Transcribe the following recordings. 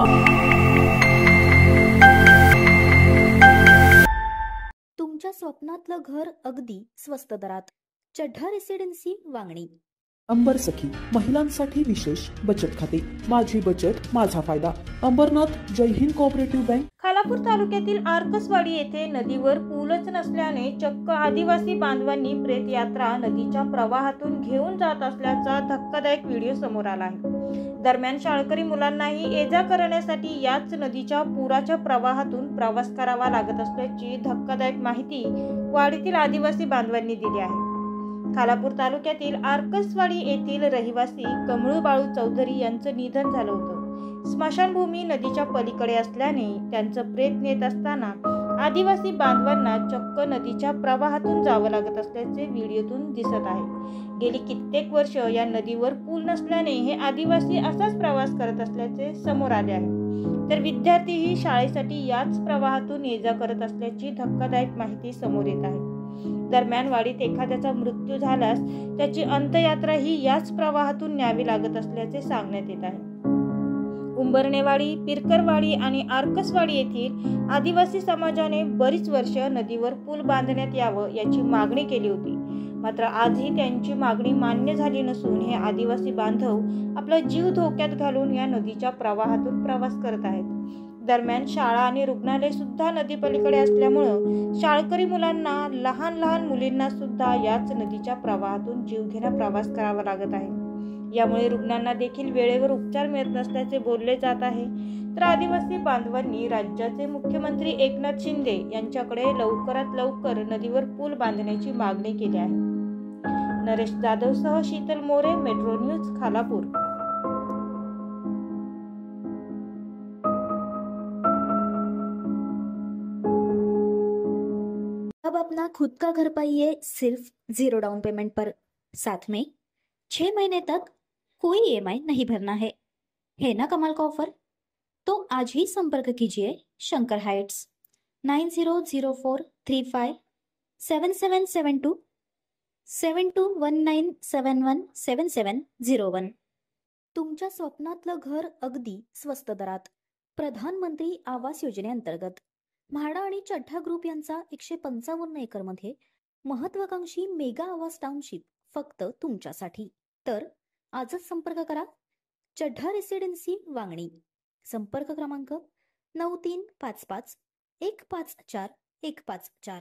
तुमच्या स्वप्नातलं घर अगदी स्वस्त दरात. चढ्ढा रेसिडेन्सी वांगणी. अंबर सखी महिलांसाठी विशेष बचत खाते. माझी बचत माझा फायदा. Ambernath Jai Hind cooperative bank. खालापूर तालुक्यातील आर्कसवाडी येथे नदीवर पूलच नसल्याने चक्क आदिवासी बांधवांनी प्रेत यात्रा नदीच्या प्रवाहातून घेऊन जात असल्याचा धक्कादायक व्हिडिओ समोर आला आहे. दरम्यान शाळकरी मुलांनाही ये-जा करण्यासाठी याच नदीच्या पुराच्या प्रवाहातून प्रवास करावा लागत असल्याची धक्कादायक माहिती वाडीतील आदिवासी बांधवांनी दिली आहे. खालापूर तालुक्यातील आर्कसवाडी येथील रहिवासी कमळू बाळू चौधरी यांचं निधन झालं होतं. स्मशानभूमी नदीच्या पलीकडे असल्याने त्यांचं प्रेत नेत असताना आदिवासी बांधवांना चक्क नदीच्या प्रवाहातून जावं लागत असल्याचे व्हिडिओतून दिसत आहे. गेली कित्येक वर्ष या नदीवर पूल नसल्याने हे आदिवासी असाच प्रवास करत असल्याचे समोर आले आहे. तर विद्यार्थीही शाळेसाठी याच प्रवाहातून ये-जा करत असल्याची धक्कादायक माहिती समोर येत आहे. दरम्यान वाडीत एखाद्याचा मृत्यू झाल्यास त्याची अंत्ययात्रा ही याच प्रवाहातून न्यावी लागत असल्याचे सांगण्यात येत आहे. उंबरणेवाडी, पिरकरवाडी आणि आर्कसवाडी येथील आदिवासी समाजाने बरीच वर्ष नदीवर पूल बांधण्यात यावं याची मागणी केली होती. मात्र आजही त्यांची मागणी मान्य झाली नसून हे आदिवासी बांधव आपला जीव धोक्यात घालून या नदीच्या प्रवाहातून प्रवास करत आहेत. दरम्यान शाळा आणि रुग्णालय सुद्धा नदी पलीकडे असल्यामुळं शाळकरी मुलांना, लहान लहान मुलींना सुद्धा याच नदीच्या प्रवाहातून जीवघेणा प्रवास करावा लागत आहे. यामुळे रुग्णांना देखील वेळेवर उपचार मिळत नसल्याचे बोलले जात आहे. तर आदिवासी बांधवांनी राज्याचे मुख्यमंत्री एकनाथ शिंदे यांच्याकडे लवकरात लवकर नदीवर पूल बांधण्याची मागणी केली आहे. नरेश जाधव सह शीतल मोरे, मेट्रो न्यूज, खालापूर. अब अपना खुद का घर पाइए सिर्फ 0 डाउन पेमेंट पर. साथ में 6 महीने तक कोई EMI नहीं भरना है ना कमाल का ऑफर. तो आज ही संपर्क कीजिए शंकर हाइट्स 9004357772 7219717701. तुमच्या स्वप्नातलं घर अगदी स्वस्त दरात. प्रधानमंत्री आवास योजनेअंतर्गत म्हाडा आणि चढ्ढा ग्रुप यांचा 155 एकरमध्ये महत्वाकांक्षी मेगा आवास टाउनशिप फक्त तुमच्यासाठी. तर आजच संपर्क करा चढ्ढा रेसिडेन्सी वांगणी. संपर्क क्रमांक 9355 154 154.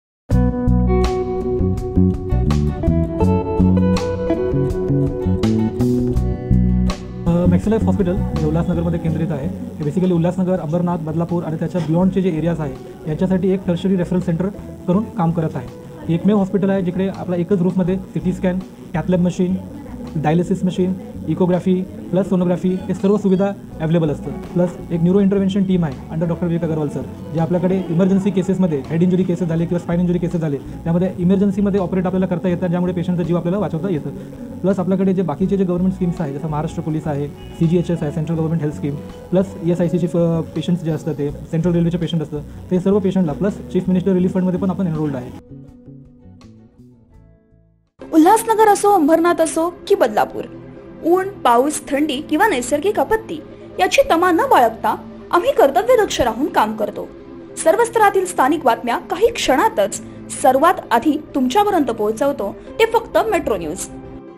मॅक्सिलाइफ हॉस्पिटल हे उल्हासनगरमध्ये केंद्रित आहे. हे बेसिकली उल्हासनगर, अंबरनाथ, बदलापूर आणि त्याच्या बियॉन्डचे जे एरियाज आहे याच्यासाठी एक टर्शरी रेफरल सेंटर करून काम करत आहे. एकमेव हॉस्पिटल आहे जिकडे आपला एकच रूफमध्ये CT scan, cath lab machine, dialysis machine, echography plus sonography हे सर्व सुविधा अवेलेबल असतं. प्लस एक न्यूरो इंटरव्हेन्शन टीम आहे under doctor Vivek Agarwal sir, जे आपल्याकडे इमर्जन्सी केसेसमध्ये हेड इंजुरी केसेस झाले किंवा स्पाइन इंजुरी केसेस झाले त्यामध्ये इमर्जन्सीमध्ये ऑपरेट आपल्याला करता येतात, ज्यामुळे पेशंटचा जीव आपल्याला वाचवता येतं. प्लस आपल्याकडे जे बाकीचे जे गव्हर्नमेंट स्कीम्स आहे जसं महाराष्ट्र पोलीस आहे, CGHS आहे, central government health scheme, plus ESICचे पेशंट्स जे असतात ते सेंट्रल रेल्वेचे पेशंट असतं ते सर्व पेशंटला प्लस चीफ मिनिस्टर रिलीफ फंडमध्ये पण आपण एनरोल्ड आहे. उल्हासनगर असो, अंबरनाथ असो की बदलापूर, ऊन, पाऊस, थंडी किंवा नैसर्गिक आपत्ती याची तमा न बाळगता आम्ही कर्तव्यदक्ष राहून काम करतो. सर्व स्तरातील स्थानिक बातम्या काही क्षणातच सर्वात आधी तुमच्यापर्यंत पोहोचवतो ते फक्त मेट्रो न्यूज.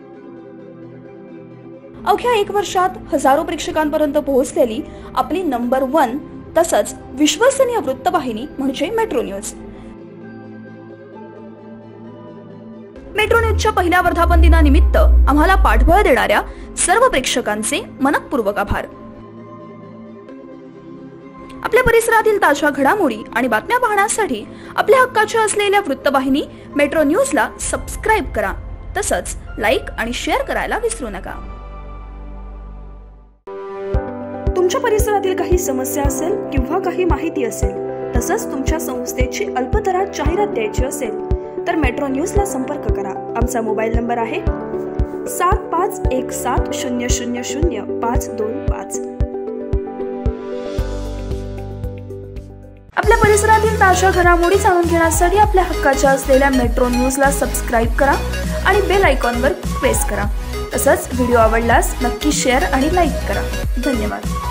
अवघ्या 1 वर्षात हजारो प्रेक्षकांपर्यंत पोहोचलेली आपली नंबर 1 तसंच विश्वसनीय वृत्तवाहिनी म्हणजे मेट्रो न्यूज. मेट्रो न्यूजच्या पहिल्या वर्धापन दिनानिमित्त आम्हाला पाठबळ देणाऱ्या सर्व प्रेक्षकांचे मनःपूर्वक आभार. आपल्या परिसरातील ताज्या घडामोडी आणि बातम्या पाहण्यासाठी आपल्या हक्काच्या असलेल्या वृत्तवाहिनी मेट्रो न्यूजला सबस्क्राईब करा. तसंच लाईक आणि शेअर करायला विसरू नका. तुमच्या परिसरातील काही समस्या असेल किंवा काही माहिती असेल, तसंच तुमच्या संस्थेची अल्पदरात जाहिरात द्यायची असेल तर मेट्रो न्यूजला संपर्क करा. आमचा मोबाईल नंबर आहे 7517000525. आपल्या परिसरातील ताज्या घडामोडी जाणून घेण्यासाठी आपल्या हक्काच्या असलेल्या मेट्रो न्यूजला सबस्क्राईब करा आणि बेल आयकॉनवर प्रेस करा. तसंच व्हिडिओ आवडल्यास नक्की शेअर आणि लाईक करा. धन्यवाद.